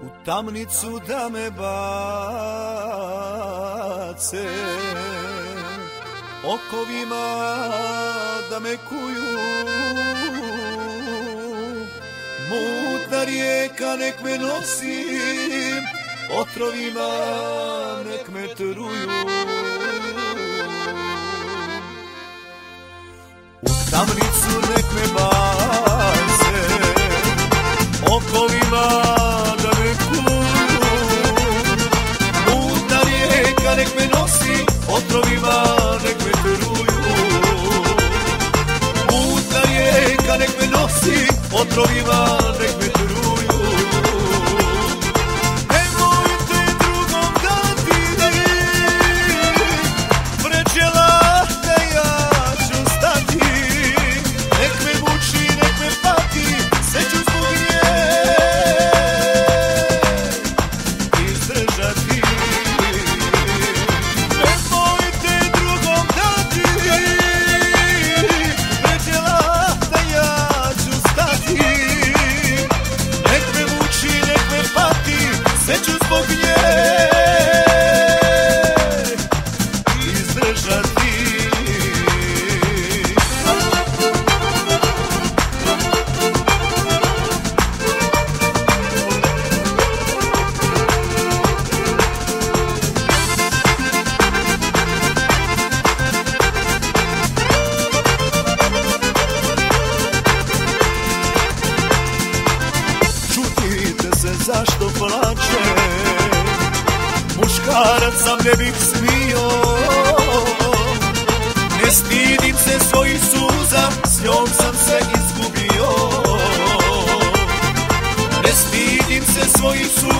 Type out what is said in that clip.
tamnicu da me bace, okovima da me kuju, mutna rijeka nek me nosi, otrovima nek me truju. U tamnicu nek me bace, okovima da me kuju, mutna rijeka nek me nosi, otrovima nek me truju. Mutna rijeka nek me nosi, otrovima nek me truju. Nemojte drugom dati, vređela te ja ću stati. Nek me muči, nek me pati, sve ću zbog nje izdržati. Nemojte drugom dati, vređela te ja ću stati. Nek me muči, nek me pati, sve ću zbog nje izdržati. Čudite se zašto plače, muškarac sam ne bih smio. Ne stidim se svojih suza, s njom sam se izgubio. Ne stidim se svojih suza,